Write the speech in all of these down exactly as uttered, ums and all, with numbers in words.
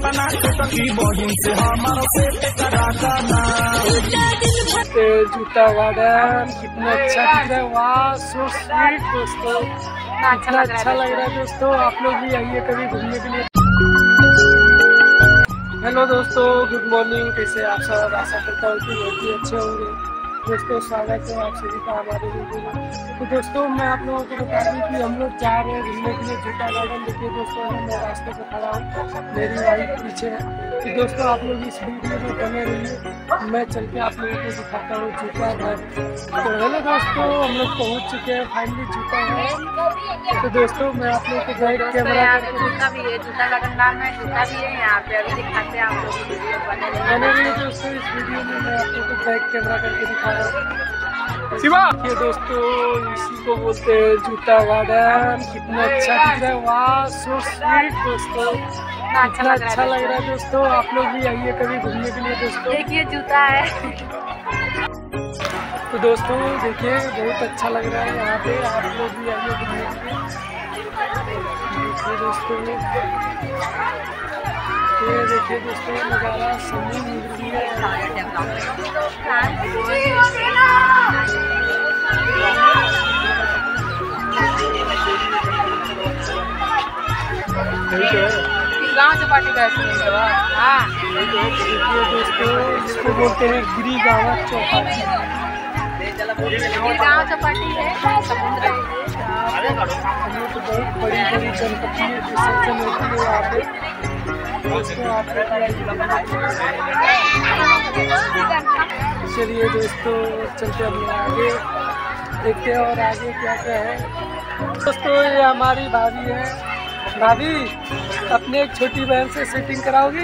जूता गार्डन कितना अच्छा दिख रहा है, वाह सो स्वीट दोस्तों, कितना अच्छा लग रहा है दोस्तों। आप लोग भी आइए कभी घूमने के लिए। हेलो दोस्तों, गुड मॉर्निंग, कैसे आप सब? आशा करता हूँ कि बहुत ही अच्छे होंगे। दोस्तों स्वागत है आप सभी का हमारे वीडियो में। तो दोस्तों मैं आप लोगों को बता दूं कि हम लोग जा रहे हैं घूमने के लिए जूता गार्डन। देखिए दोस्तों मैं रास्ते पे खड़ा हूँ, मेरी वाइफ पीछे है। तो दोस्तों आप लोग इस वीडियो में बने रहिए, मैं चल के आप लोगों को दिखाता हूँ जूता घर। तो हेलो दोस्तों, हम लोग पहुँच चुके हैं फाइनली जूता है। तो दोस्तों मैं आप लोग को बैक कैमरा जूता भी है, जूता गार्डन नाम है, जूता भी है यहाँ पे, अभी दिखाते हैं आप लोग वीडियो बने रहिए। दोस्तों इस वीडियो में मैं आप लोग को बैक कैमरा करके दिखा रहा हूँ। ये दोस्तों इसी को बोलते हैं जूता गार्डन, कितना अच्छा दिख रहा है, वाह सो स्वीट दोस्तों, कितना अच्छा लग रहा है दोस्तों। आप लोग भी आइए कभी घूमने के लिए दोस्तों। देखिए जूता है। तो दोस्तों देखिए बहुत अच्छा लग रहा है यहाँ पे, आप लोग भी आइए घूमने के लिए। देखिए दोस्तों ये देखिए दोस्तों नज़ारा सभी मिलती है। गाँव चौपाटी का हाँ देखिए दोस्तों इसको बोलते हैं गिरी गाँव चौपाटी। गाँव चौपाटी है, समुद्र ये तो बहुत बड़ी बड़ी गणपति विसर्जन होती है यहाँ पे। चलिए दोस्तों चलते हम आगे देखते हैं और आगे क्या क्या है। दोस्तों ये हमारी भाभी है। भाभी अपने एक छोटी बहन से सेटिंग कराओगी?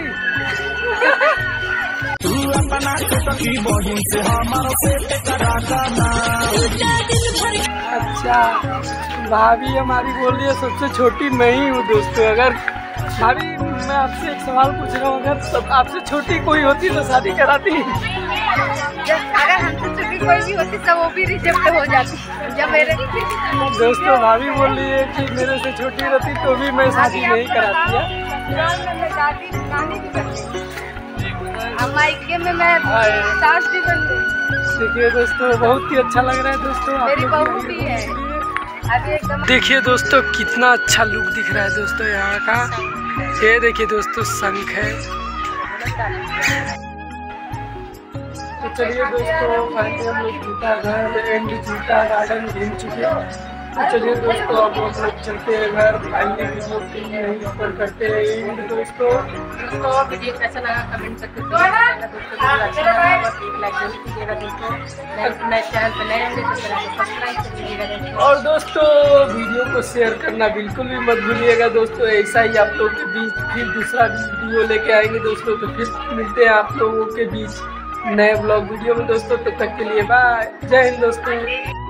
अच्छा भाभी हमारी बोल रही है सबसे छोटी मैं ही हूँ दोस्तों। अगर भाभी मैं आपसे एक सवाल पूछ रहा हूँ, अगर सब आपसे छोटी कोई होती तो शादी कराती? अगर हमसे छोटी कोई भी होती तो वो भी रिजेक्ट हो जाती। जब मेरे दोस्तों भाभी बोल रही है कि मेरे से छोटी रहती तो भी मैं शादी नहीं कराती है। मायके में मैं सास भी बन गई। देखिए दोस्तों बहुत ही अच्छा लग रहा है दोस्तों, मेरी बहू भी है अभी एकदम। देखिए दोस्तों कितना अच्छा लुक दिख रहा है दोस्तों यहाँ का। ये देखिए दोस्तों शंख है। तो चलिए दोस्तों फाइनली हम लोग जूता घर एंड जूता गार्डन घूम चुके हैं। तो चलिए दोस्तों अब हम लोग चलते हैं घर। फाइनली वीडियो को यहीं पर करते हैं एंड दोस्तों। दोस्तों वीडियो कैसा लगा कमेंट करके दोस्तों अच्छा लगा एक लाइक जरूर कीजिएगा दोस्तों। नए चैनल पर नए होंगे तो चैनल को सब्सक्राइब कीजिएगा दोस्तों। और दोस्तों वीडियो को शेयर करना बिल्कुल भी मत भूलिएगा दोस्तों। ऐसा ही आप लोगों के बीच फिर दूसरा वीडियो लेके आएंगे दोस्तों। तो फिर मिलते हैं आप लोगों के बीच नए ब्लॉग वीडियो में दोस्तों। तब तक के लिए बाय, जय हिंद दोस्तों।